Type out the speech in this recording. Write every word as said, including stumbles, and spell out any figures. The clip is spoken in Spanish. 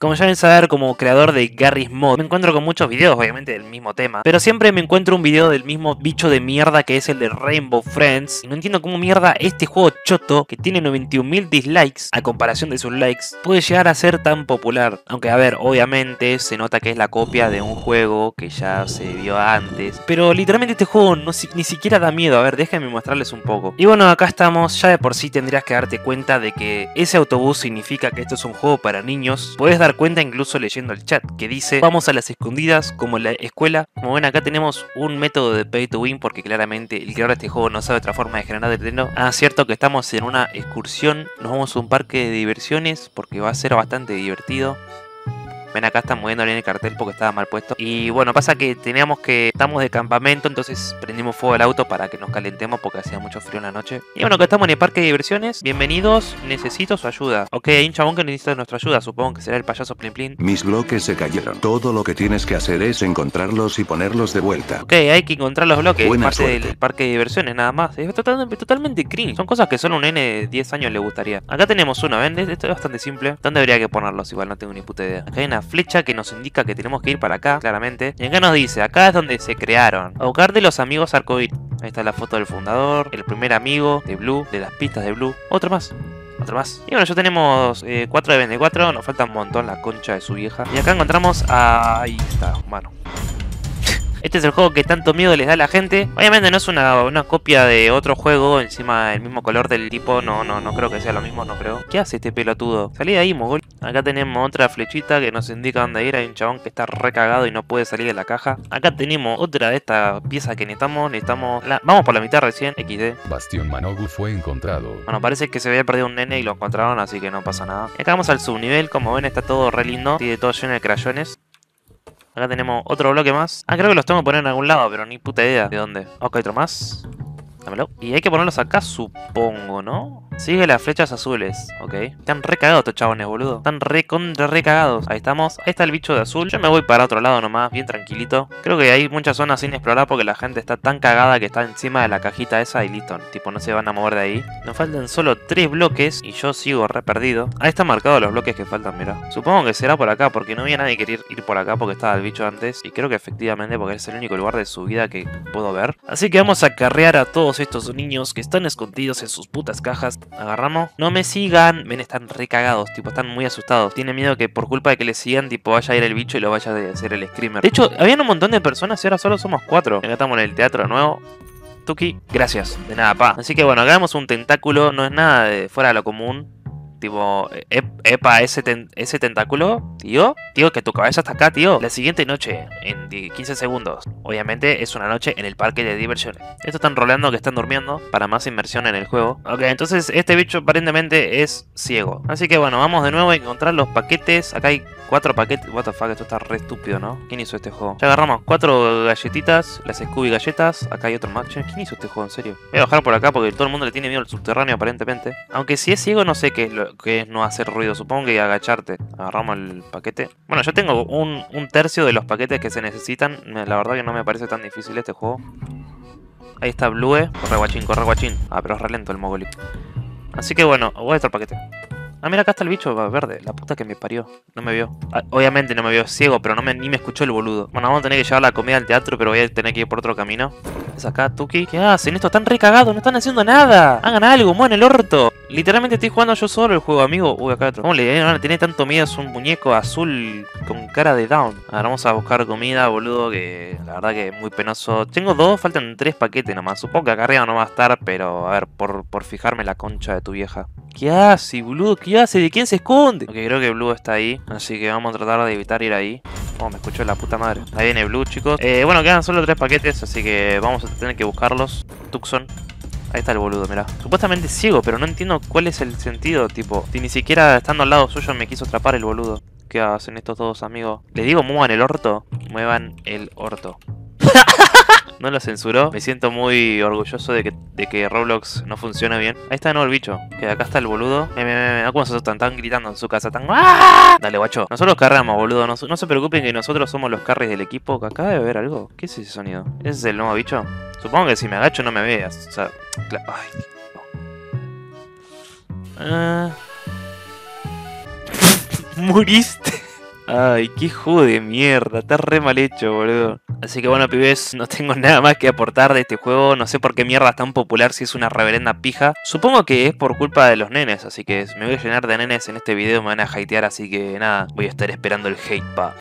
Como ya deben saber, como creador de Garry's Mod, me encuentro con muchos videos, obviamente del mismo tema, pero siempre me encuentro un video del mismo bicho de mierda que es el de Rainbow Friends, y no entiendo cómo mierda este juego choto, que tiene noventa y un mil dislikes, a comparación de sus likes, puede llegar a ser tan popular. Aunque a ver, obviamente se nota que es la copia de un juego que ya se vio antes, pero literalmente este juego no, ni siquiera da miedo. A ver, déjenme mostrarles un poco. Y bueno, acá estamos. Ya de por sí tendrías que darte cuenta de que ese autobús significa que esto es un juego para niños. Puedes dar cuenta incluso leyendo el chat, que dice vamos a las escondidas como en la escuela. Como ven, acá tenemos un método de pay to win, porque claramente el creador de este juego no sabe otra forma de generar dinero. Ah, cierto que estamos en una excursión, nos vamos a un parque de diversiones porque va a ser bastante divertido. Ven, acá están moviendo bien el cartel porque estaba mal puesto. Y bueno, pasa que teníamos que... Estamos de campamento, entonces prendimos fuego al auto para que nos calentemos porque hacía mucho frío en la noche. Y bueno, acá estamos en el parque de diversiones. Bienvenidos, necesito su ayuda. Ok, hay un chabón que necesita nuestra ayuda, supongo que será el payaso Plin Plin. Mis bloques se cayeron. Todo lo que tienes que hacer es encontrarlos y ponerlos de vuelta. Ok, hay que encontrar los bloques. Buena parte suerte. del parque de diversiones, nada más. Es totalmente, totalmente cringe. Son cosas que solo un nene de diez años le gustaría. Acá tenemos uno, ¿ven? Esto es bastante simple. ¿Dónde habría que ponerlos? Igual no tengo ni puta idea. Acá hay una flecha que nos indica que tenemos que ir para acá, claramente. Y acá nos dice, acá es donde se crearon. A buscar de los amigos arcoíris. Ahí está la foto del fundador, el primer amigo de Blue, de las pistas de Blue. Otro más. Otro más. Y bueno, ya tenemos eh, cuatro de veinticuatro. Nos falta un montón, la concha de su vieja. Y acá encontramos a... Ahí está, humano. Este es el juego que tanto miedo les da a la gente. Obviamente no es una, una copia de otro juego. Encima el mismo color del tipo. No, no, no creo que sea lo mismo, no creo. ¿Qué hace este pelotudo? Salí de ahí, mogol. Acá tenemos otra flechita que nos indica dónde ir. Hay un chabón que está recagado y no puede salir de la caja. Acá tenemos otra de estas piezas que necesitamos. Necesitamos... La... Vamos por la mitad recién. equis de. Bastión Manogu fue encontrado. Bueno, parece que se había perdido un nene y lo encontraron, así que no pasa nada. Y acá vamos al subnivel. Como ven, está todo re lindo. Tiene todo lleno de crayones. Acá tenemos otro bloque más. Ah, creo que los tengo que poner en algún lado, pero ni puta idea de dónde. Ok, otro más. Dámelo. Y hay que ponerlos acá, supongo, ¿no? Sigue las flechas azules, ok. Están re cagados estos chabones, boludo. Están re contra re cagados. Ahí estamos. Ahí está el bicho de azul. Yo me voy para otro lado nomás, bien tranquilito. Creo que hay muchas zonas sin explorar porque la gente está tan cagada que está encima de la cajita esa y listo. Tipo, no se van a mover de ahí. Nos faltan solo tres bloques y yo sigo re perdido. Ahí están marcados los bloques que faltan, mira. Supongo que será por acá porque no había nadie que querer ir por acá porque estaba el bicho antes. Y creo que efectivamente porque es el único lugar de subida que puedo ver. Así que vamos a carrear a todos estos niños que están escondidos en sus putas cajas. Agarramos. No me sigan. Ven, están re cagados. Tipo, están muy asustados. Tienen miedo que por culpa de que les sigan, tipo, vaya a ir el bicho y lo vaya a hacer el screamer. De hecho, habían un montón de personas y ahora solo somos cuatro. Acá estamos en el teatro nuevo. Tuki, gracias. De nada, pa. Así que bueno, acá vemos un tentáculo. No es nada de fuera de lo común. Tipo, epa, ese, ten, ese tentáculo, tío, tío, que tu cabeza está acá, tío. La siguiente noche, en quince segundos. Obviamente es una noche en el parque de diversiones. Esto están roleando que están durmiendo para más inmersión en el juego. Ok, entonces este bicho aparentemente es ciego. Así que bueno, vamos de nuevo a encontrar los paquetes. Acá hay cuatro paquetes. What the fuck, esto está re estúpido, ¿no? ¿Quién hizo este juego? Ya agarramos cuatro galletitas, las Scooby galletas. Acá hay otro más. ¿Quién hizo este juego, en serio? Voy a bajar por acá porque todo el mundo le tiene miedo al subterráneo aparentemente. Aunque si es ciego no sé qué es lo que es no hacer ruido. Supongo que agacharte. Agarramos el paquete. Bueno, yo tengo un, un tercio de los paquetes que se necesitan. La verdad que no me parece tan difícil este juego. Ahí está Blue. Corre guachín, corre guachín. Ah, pero es re lento el mogoli. Así que bueno, voy a estar el paquete. Ah, mira, acá está el bicho verde. La puta que me parió. No me vio. Ah, obviamente no me vio ciego, pero no me, ni me escuchó el boludo. Bueno, vamos a tener que llevar la comida al teatro, pero voy a tener que ir por otro camino. Es acá, Tuki. ¿Qué hacen? Estos están re cagados, no están haciendo nada. Hagan algo, muevan el orto. Literalmente estoy jugando yo solo el juego, amigo. Uy, acá otro. ¿Cómo le van a tener tanto miedo? Es un muñeco azul con cara de down. Ahora vamos a buscar comida, boludo, que la verdad que es muy penoso. Tengo dos, faltan tres paquetes nomás. Supongo que acá arriba no va a estar, pero a ver, por, por fijarme la concha de tu vieja. ¿Qué hace, boludo? ¿Qué hace? ¿De quién se esconde? Ok, creo que Blue está ahí, así que vamos a tratar de evitar ir ahí. Oh, me escuchó la puta madre. Ahí viene Blue, chicos. Eh, bueno, quedan solo tres paquetes, así que vamos a tener que buscarlos. Tucson. Ahí está el boludo, mirá. Supuestamente es ciego, pero no entiendo cuál es el sentido, tipo. Si ni siquiera estando al lado suyo me quiso atrapar el boludo. ¿Qué hacen estos dos amigos? Les digo, muevan el orto. Muevan el orto. No lo censuró. Me siento muy orgulloso de que, de que Roblox no funciona bien. Ahí está de nuevo el bicho. Que acá está el boludo. Me, me, me, me. ¿Cómo se asustan? Están gritando en su casa. Están... ¡Ah! Dale, guacho. Nosotros cargamos, boludo. No, no se preocupen que nosotros somos los carries del equipo. Que acá debe haber algo. ¿Qué es ese sonido? ¿Ese es el nuevo bicho? Supongo que si me agacho no me veas. O sea... Ay, no. uh... Muriste. Ay, qué juego de mierda, está re mal hecho, boludo. Así que bueno, pibes, no tengo nada más que aportar de este juego. No sé por qué mierda es tan popular si es una reverenda pija. Supongo que es por culpa de los nenes, así que me voy a llenar de nenes en este video, me van a hatear, así que nada, voy a estar esperando el hate, pa.